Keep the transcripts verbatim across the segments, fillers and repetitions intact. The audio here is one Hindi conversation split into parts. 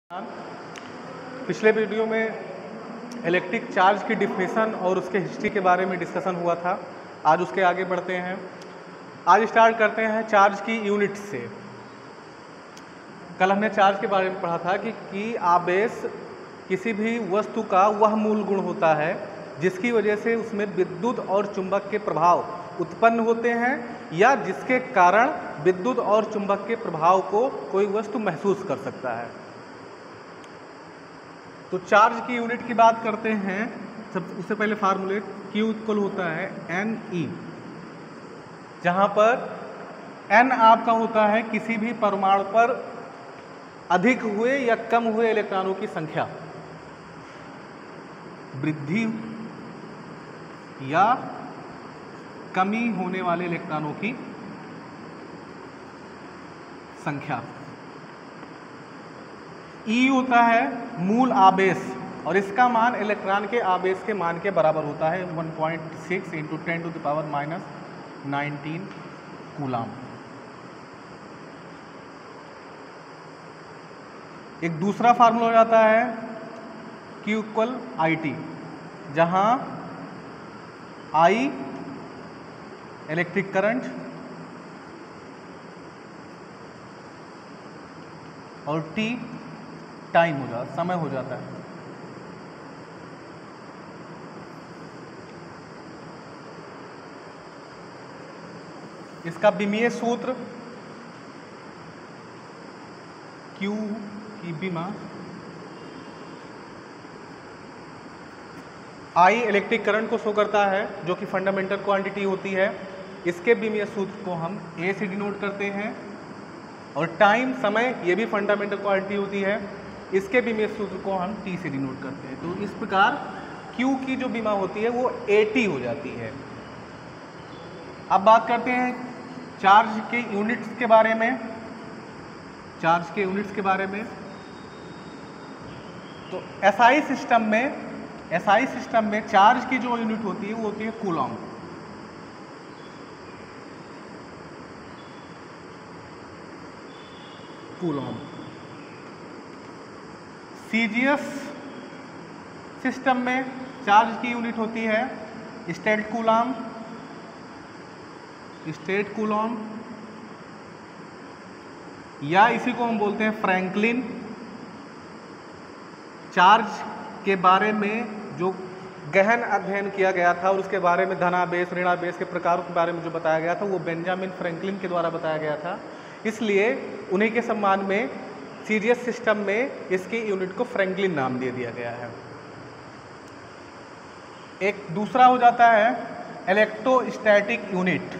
पिछले वीडियो में इलेक्ट्रिक चार्ज की डिफिनेशन और उसके हिस्ट्री के बारे में डिस्कशन हुआ था। आज उसके आगे बढ़ते हैं। आज स्टार्ट करते हैं चार्ज की यूनिट से। कल हमने चार्ज के बारे में पढ़ा था कि, कि आवेश किसी भी वस्तु का वह मूल गुण होता है जिसकी वजह से उसमें विद्युत और चुंबक के प्रभाव उत्पन्न होते हैं या जिसके कारण विद्युत और चुंबक के प्रभाव को कोई वस्तु महसूस कर सकता है। तो चार्ज की यूनिट की बात करते हैं। सब उससे पहले फार्मूले Q इक्वल होता है एन ई, जहाँ पर N आपका होता है किसी भी परमाणु पर अधिक हुए या कम हुए इलेक्ट्रॉनों की संख्या, वृद्धि या कमी होने वाले इलेक्ट्रॉनों की संख्या। E होता है मूल आवेश और इसका मान इलेक्ट्रॉन के आवेश के मान के बराबर होता है one point six into ten to the power minus nineteen coulomb. एक दूसरा फार्मूला हो जाता है Q इक्वल आई टी, जहाँ I इलेक्ट्रिक करंट और T टाइम हो जाता समय हो जाता है। इसका विमीय सूत्र Q की विमा I इलेक्ट्रिक करंट को शो करता है जो कि फंडामेंटल क्वांटिटी होती है। इसके विमीय सूत्र को हम A से डिनोट करते हैं और टाइम समय ये भी फंडामेंटल क्वांटिटी होती है। इसके विमीय सूत्र को हम T से डिनोट करते हैं। तो इस प्रकार Q की जो विमा होती है वो A T हो जाती है। अब बात करते हैं चार्ज के यूनिट्स के बारे में। चार्ज के यूनिट्स के बारे में तो एसआई सिस्टम में एसआई सिस्टम में चार्ज की जो यूनिट होती है वो होती है कूलॉम। कूलॉम। सीजीएस सिस्टम में चार्ज की यूनिट होती है स्टेट कूलॉम। स्टेट कूलॉम या इसी को हम बोलते हैं फ्रैंकलिन। चार्ज के बारे में जो गहन अध्ययन किया गया था और उसके बारे में धनावेश ऋणावेश के प्रकारों के बारे में जो बताया गया था वो बेंजामिन फ्रैंकलिन के द्वारा बताया गया था। इसलिए उन्हीं के सम्मान में सीजीएस सिस्टम में इसकी यूनिट को फ्रैंकलिन नाम दे दिया गया है। एक दूसरा हो जाता है इलेक्ट्रोस्टैटिक यूनिट।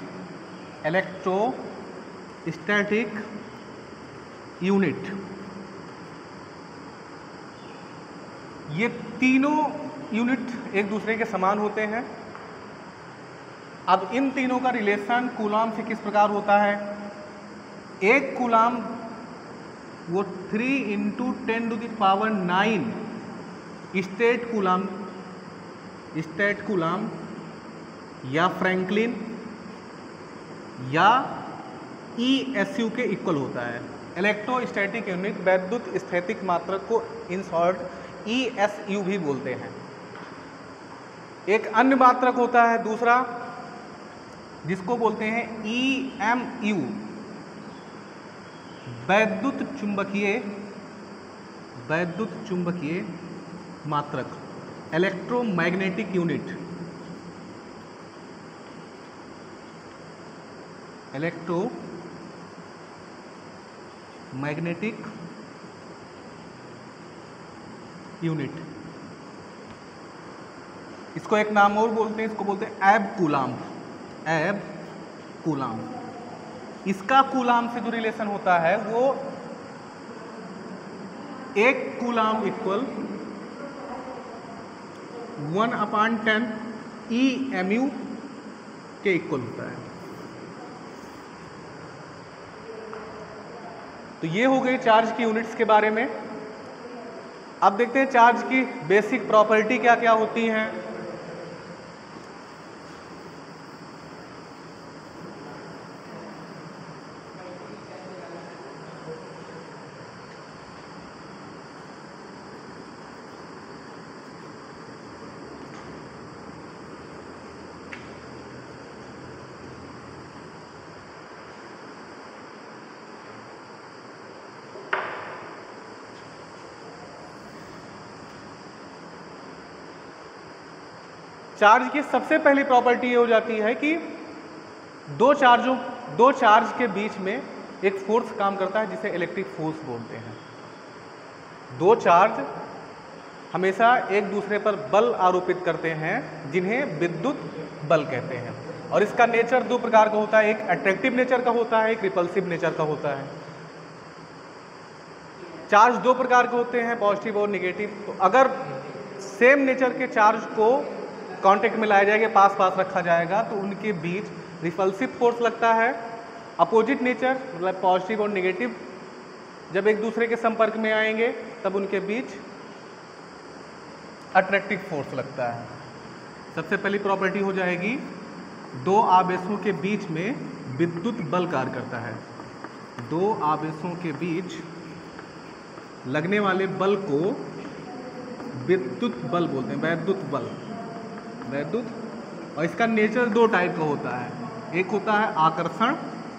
इलेक्ट्रोस्टैटिक यूनिट ये तीनों यूनिट एक दूसरे के समान होते हैं। अब इन तीनों का रिलेशन कूलॉम से किस प्रकार होता है। एक कूलॉम वो three into ten to the power nine stat coulomb stat coulomb या फ्रैंकलिन या ई एस यू के इक्वल होता है। इलेक्ट्रोस्टैटिक यूनिट वैद्युत स्थैतिक मात्रक को in short E S U भी बोलते हैं। एक अन्य मात्रक होता है दूसरा जिसको बोलते हैं ई एम यू, वैद्युत चुंबकीय वैद्युत चुंबकीय मात्रक, electromagnetic unit. Electromagnetic unit. इसको एक नाम और बोलते हैं, इसको बोलते हैं एब कूलाम। एब कूलाम। इसका कूलाम से जो रिलेशन होता है वो एक coulomb equal one upon ten E M U के इक्वल होता है। तो ये हो गई चार्ज की यूनिट्स के बारे में। अब देखते हैं चार्ज की बेसिक प्रॉपर्टी क्या क्या होती हैं। चार्ज की सबसे पहली प्रॉपर्टी ये हो जाती है कि दो चार्जों दो चार्ज के बीच में एक फोर्स काम करता है जिसे इलेक्ट्रिक फोर्स बोलते हैं। दो चार्ज हमेशा एक दूसरे पर बल आरोपित करते हैं जिन्हें विद्युत बल कहते हैं, और इसका नेचर दो प्रकार का होता है, एक अट्रैक्टिव नेचर का होता है, एक रिपल्सिव नेचर का होता है। चार्ज दो प्रकार के होते हैं, पॉजिटिव और नेगेटिव। तो अगर सेम नेचर के चार्ज को कांटेक्ट में लाया जाएगा, पास पास रखा जाएगा, तो उनके बीच रिपल्सिव फोर्स लगता है। अपोजिट नेचर मतलब पॉजिटिव और नेगेटिव जब एक दूसरे के संपर्क में आएंगे तब उनके बीच अट्रैक्टिव फोर्स लगता है। सबसे पहली प्रॉपर्टी हो जाएगी दो आवेशों के बीच में विद्युत बल कार्य करता है। दो आवेशों के बीच लगने वाले बल को विद्युत बल बोलते हैं, वैद्युत बल, वैद्युत। और इसका नेचर दो टाइप का होता है, एक होता है आकर्षण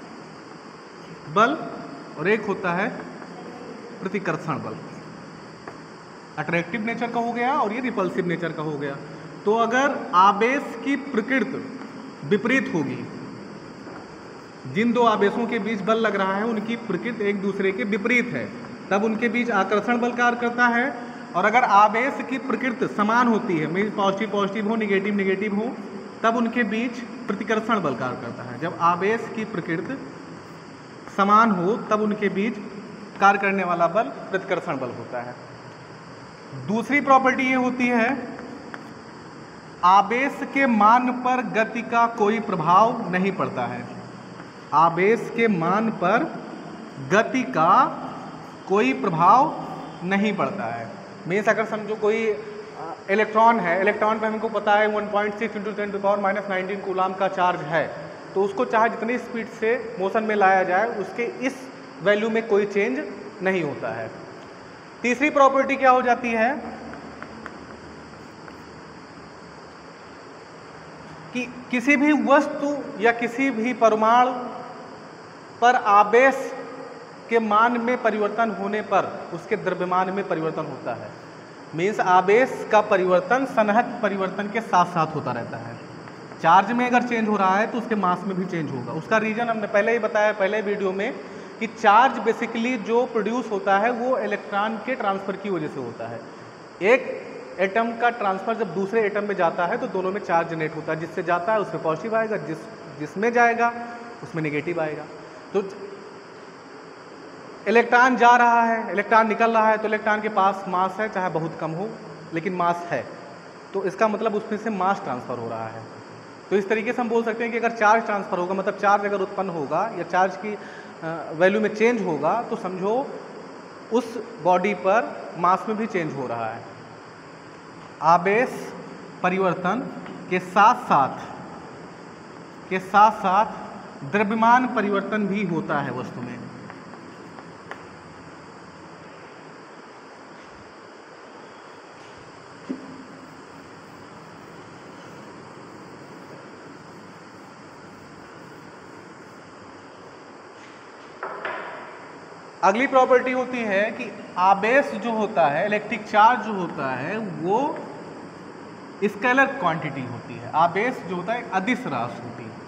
बल और एक होता है प्रतिकर्षण बल। अट्रैक्टिव नेचर का हो गया और ये रिपल्सिव नेचर का हो गया। तो अगर आवेश की प्रकृति विपरीत होगी, जिन दो आवेशों के बीच बल लग रहा है उनकी प्रकृति एक दूसरे के विपरीत है, तब उनके बीच आकर्षण बल कार्य करता है। और अगर आवेश की प्रकृति समान होती है, मीन्स पॉजिटिव पॉजिटिव हो, नेगेटिव नेगेटिव हो, तब उनके बीच प्रतिकर्षण बल कार्य करता है। जब आवेश की प्रकृति समान हो तब उनके बीच कार्य करने वाला बल प्रतिकर्षण बल होता है। दूसरी प्रॉपर्टी ये होती है आवेश के मान पर गति का कोई प्रभाव नहीं पड़ता है। आवेश के मान पर गति का कोई प्रभाव नहीं पड़ता है। मीन्स अगर समझो कोई इलेक्ट्रॉन है, इलेक्ट्रॉन पे हमको पता है one point six into ten to power minus nineteen coulomb का चार्ज है, तो उसको चाहे जितनी स्पीड से मोशन में लाया जाए उसके इस वैल्यू में कोई चेंज नहीं होता है। तीसरी प्रॉपर्टी क्या हो जाती है कि किसी भी वस्तु या किसी भी परमाणु पर आवेश के मान में परिवर्तन होने पर उसके द्रव्यमान में परिवर्तन होता है। मीन्स आवेश का परिवर्तन सन्निहित परिवर्तन के साथ साथ होता रहता है। चार्ज में अगर चेंज हो रहा है तो उसके मास में भी चेंज होगा। उसका रीजन हमने पहले ही बताया पहले वीडियो में कि चार्ज बेसिकली जो प्रोड्यूस होता है वो इलेक्ट्रॉन के ट्रांसफर की वजह से होता है। एक एटम का ट्रांसफर जब दूसरे एटम में जाता है तो दोनों में चार्ज जनरेट होता है, जिससे जाता है उसमें पॉजिटिव आएगा, जिस जिसमें जाएगा उसमें नेगेटिव आएगा। तो इलेक्ट्रॉन जा रहा है, इलेक्ट्रॉन निकल रहा है, तो इलेक्ट्रॉन के पास मास है, चाहे बहुत कम हो लेकिन मास है, तो इसका मतलब उसमें से मास ट्रांसफर हो रहा है। तो इस तरीके से हम बोल सकते हैं कि अगर चार्ज ट्रांसफर होगा, मतलब चार्ज अगर उत्पन्न होगा या चार्ज की वैल्यू में चेंज होगा, तो समझो उस बॉडी पर मास में भी चेंज हो रहा है। आवेश परिवर्तन के साथ साथ के साथ साथ द्रव्यमान परिवर्तन भी होता है वस्तु में। अगली प्रॉपर्टी होती है कि आवेश जो होता है, इलेक्ट्रिक चार्ज जो होता है, वो स्केलर क्वांटिटी होती है। आवेश जो होता है अदिश राशि होती है।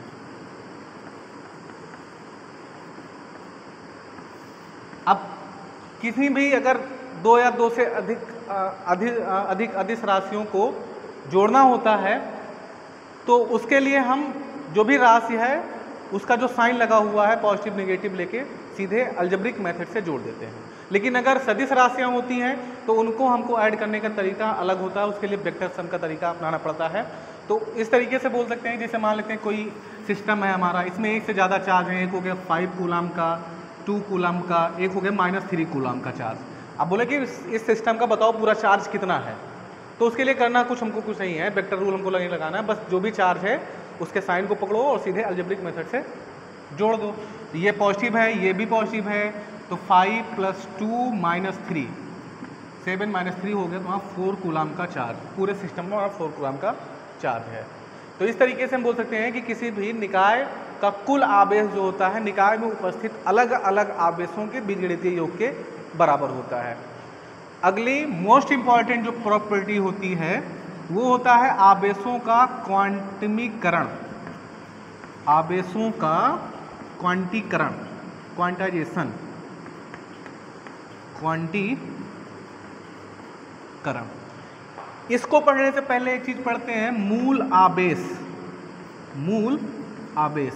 अब किसी भी अगर दो या दो से अधिक अधिक अधिक अदिश राशियों को जोड़ना होता है तो उसके लिए हम जो भी राशि है उसका जो साइन लगा हुआ है पॉजिटिव नेगेटिव लेके सीधे अलजेब्रिक मेथड से जोड़ देते हैं। लेकिन अगर सदिश राशियां होती हैं तो उनको हमको ऐड करने का तरीका अलग होता है, उसके लिए वेक्टर सम का तरीका अपनाना पड़ता है। तो इस तरीके से बोल सकते हैं, जैसे मान लेते हैं कोई सिस्टम है हमारा, इसमें एक से ज़्यादा चार्ज है, एक हो गया फाइव कूलाम का, टू कूलाम का, एक हो गया माइनस थ्री कूलाम का चार्ज। अब बोले कि इस सिस्टम का बताओ पूरा चार्ज कितना है, तो उसके लिए करना कुछ हमको कुछ नहीं है, वेक्टर रूल हमको नहीं लगाना है, बस जो भी चार्ज है उसके साइन को पकड़ो और सीधे अलजेब्रिक मेथड से जोड़ दो। ये पॉजिटिव है, ये भी पॉजिटिव है, तो five plus two minus three, seven minus three हो गया, तो वहाँ फोर कूलाम का चार्ज, पूरे सिस्टम में वहाँ फोर कूलाम का चार्ज है। तो इस तरीके से हम बोल सकते हैं कि किसी भी निकाय का कुल आवेश जो होता है निकाय में उपस्थित अलग अलग आवेशों के बीजगणितीय योग के बराबर होता है। अगली मोस्ट इंपॉर्टेंट जो प्रॉपर्टी होती है वो होता है आवेशों का क्वांटमीकरण, आवेशों का क्वांटीकरण, क्वांटाइजेशन, क्वांटीकरण। इसको पढ़ने से पहले एक चीज पढ़ते हैं, मूल आवेश, मूल आवेश।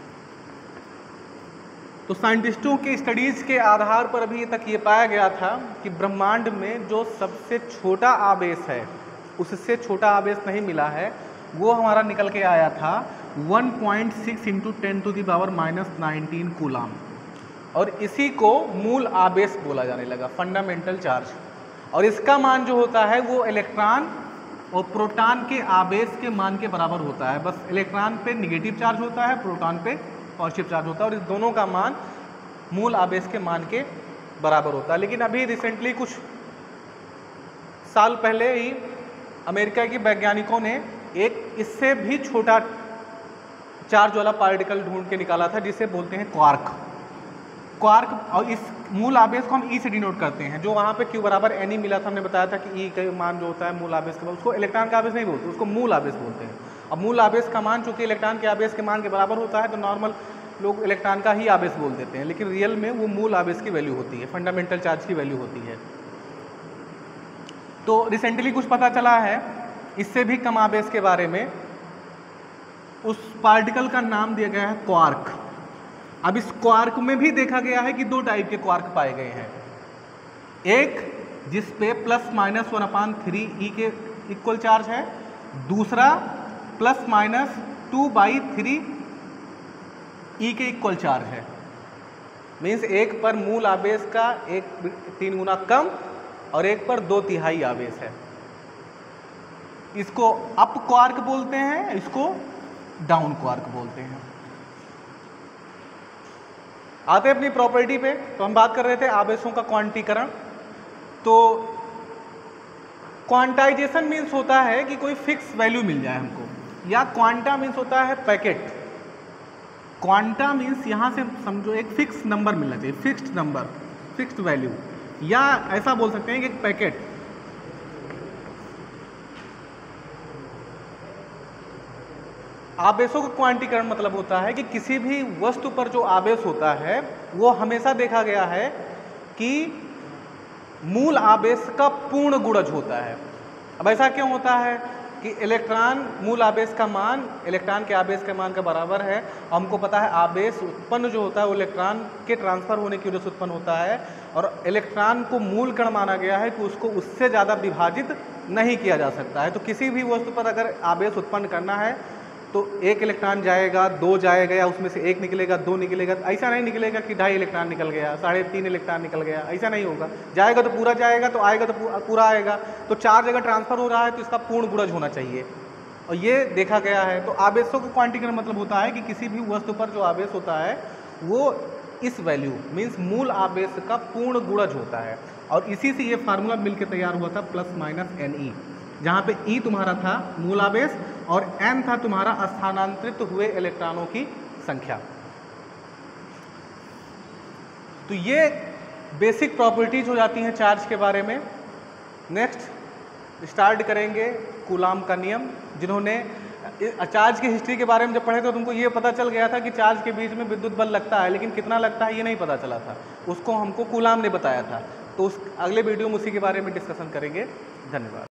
तो साइंटिस्टों के स्टडीज के आधार पर अभी तक ये पाया गया था कि ब्रह्मांड में जो सबसे छोटा आवेश है, उससे छोटा आवेश नहीं मिला है, वो हमारा निकल के आया था one point six into ten to the power minus nineteen coulomb, और इसी को मूल आवेश बोला जाने लगा, फंडामेंटल चार्ज। और इसका मान जो होता है वो इलेक्ट्रॉन और प्रोटॉन के आवेश के मान के बराबर होता है। बस इलेक्ट्रॉन पे निगेटिव चार्ज होता है, प्रोटॉन पे पॉजिटिव चार्ज होता है, और इस दोनों का मान मूल आवेश के मान के बराबर होता है। लेकिन अभी रिसेंटली कुछ साल पहले ही अमेरिका के वैज्ञानिकों ने एक इससे भी छोटा चार्ज वाला पार्टिकल ढूंढ के निकाला था, जिसे बोलते हैं क्वार्क। क्वार्क, और इस मूल आवेश को हम ई से डिनोट करते हैं। जो वहाँ पे क्यू बराबर एन ई मिला था, हमने बताया था कि ई का मान जो होता है मूल आवेश का, उसको इलेक्ट्रॉन का आवेश नहीं बोलते, उसको मूल आवेश बोलते हैं। अब मूल आवेश का मान चूंकि इलेक्ट्रॉन के आवेश के मान के बराबर होता है, तो नॉर्मल लोग इलेक्ट्रॉन का ही आवेश बोल देते हैं, लेकिन रियल में वो मूल आवेश की वैल्यू होती है, फंडामेंटल चार्ज की वैल्यू होती है। तो रिसेंटली कुछ पता चला है इससे भी कम आवेश के बारे में, उस पार्टिकल का नाम दिया गया है क्वार्क। अब इस क्वार्क में भी देखा गया है कि दो टाइप के क्वार्क पाए गए हैं, एक जिस पे plus minus one upon three e के इक्वल चार्ज है, दूसरा plus minus two by three e के इक्वल चार्ज है। मीन्स एक पर मूल आवेश का एक तीन गुना कम और एक पर दो तिहाई आवेश है। इसको अप क्वार्क बोलते हैं, इसको डाउन क्वार्क बोलते हैं। आते हैं अपनी प्रॉपर्टी पे। तो हम बात कर रहे थे आवेशों का क्वांटीकरण। तो क्वांटाइजेशन मीन्स होता है कि कोई फिक्स वैल्यू मिल जाए हमको, या क्वांटा मीन्स होता है पैकेट। क्वांटा मीन्स यहाँ से समझो एक फिक्स नंबर मिलना चाहिए, फिक्स्ड नंबर, फिक्स्ड वैल्यू, या ऐसा बोल सकते हैं कि एक पैकेट। आवेशों का क्वांटीकरण मतलब होता है कि किसी भी वस्तु पर जो आवेश होता है वो हमेशा देखा गया है कि मूल आवेश का पूर्ण गुणज होता है। अब ऐसा क्यों होता है कि इलेक्ट्रॉन मूल आवेश का मान इलेक्ट्रॉन के आवेश के मान के बराबर है। हमको पता है आवेश उत्पन्न जो होता है वो इलेक्ट्रॉन के ट्रांसफर होने की वजह से उत्पन्न होता है, और इलेक्ट्रॉन को मूल कण माना गया है कि उसको उससे ज़्यादा विभाजित नहीं किया जा सकता है। तो किसी भी वस्तु पर अगर आवेश उत्पन्न करना है तो एक इलेक्ट्रॉन जाएगा, दो जाएगा, या उसमें से एक निकलेगा, दो निकलेगा। ऐसा नहीं निकलेगा कि ढाई इलेक्ट्रॉन निकल गया, साढ़े तीन इलेक्ट्रॉन निकल गया, ऐसा नहीं होगा। जाएगा तो पूरा जाएगा, तो आएगा तो पूरा आएगा। तो चार्ज अगर ट्रांसफर हो रहा है तो इसका पूर्ण गुणज होना चाहिए, और ये देखा गया है। तो आवेशों का क्वांटीकरण मतलब होता है कि किसी भी वस्तु पर जो आवेश होता है वो इस वैल्यू मीन्स मूल आवेश का पूर्ण गुणज होता है। और इसी से ये फार्मूला मिलकर तैयार हुआ था प्लस माइनस एन ई, जहाँ पे ई तुम्हारा था मूल आवेश और एन था तुम्हारा स्थानांतरित हुए इलेक्ट्रॉनों की संख्या। तो ये बेसिक प्रॉपर्टीज हो जाती हैं चार्ज के बारे में। नेक्स्ट स्टार्ट करेंगे कूलाम का नियम। जिन्होंने चार्ज की हिस्ट्री के बारे में जब पढ़े तो तुमको ये पता चल गया था कि चार्ज के बीच में विद्युत बल लगता है, लेकिन कितना लगता है ये नहीं पता चला था, उसको हमको कूलाम ने बताया था। तो उस अगले वीडियो में उसी के बारे में डिस्कशन करेंगे। धन्यवाद।